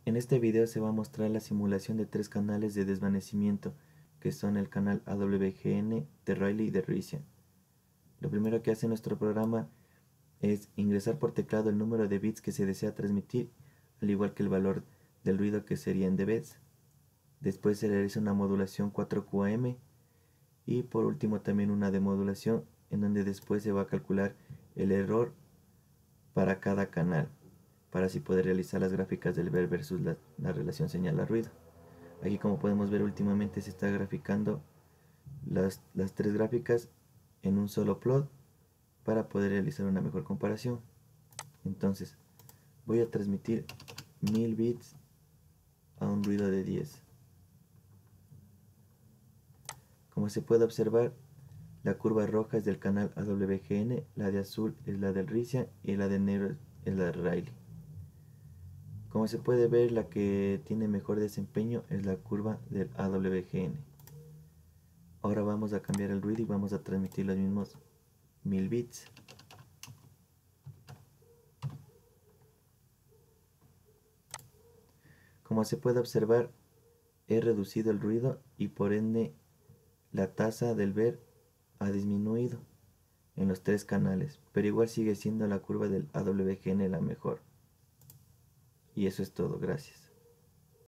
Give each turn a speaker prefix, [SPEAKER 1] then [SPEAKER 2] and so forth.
[SPEAKER 1] En este video se va a mostrar la simulación de tres canales de desvanecimiento, que son el canal AWGN, de Rayleigh y de Riccian. Lo primero que hace nuestro programa es ingresar por teclado el número de bits que se desea transmitir, al igual que el valor del ruido, que sería en dB. Después se realiza una modulación 4QAM y por último también una demodulación, en donde después se va a calcular el error para cada canal, para así poder realizar las gráficas del ver versus la relación señal a ruido. Aquí, como podemos ver, últimamente se está graficando las tres gráficas en un solo plot para poder realizar una mejor comparación. Entonces voy a transmitir 1000 bits a un ruido de 10. Como se puede observar, la curva roja es del canal AWGN, la de azul es la del Riccian y la de negro es la de Rayleigh. Como se puede ver, la que tiene mejor desempeño es la curva del AWGN. Ahora vamos a cambiar el ruido y vamos a transmitir los mismos 1000 bits. Como se puede observar, he reducido el ruido y por ende la tasa del ver ha disminuido en los tres canales, pero igual sigue siendo la curva del AWGN la mejor. Y eso es todo, gracias.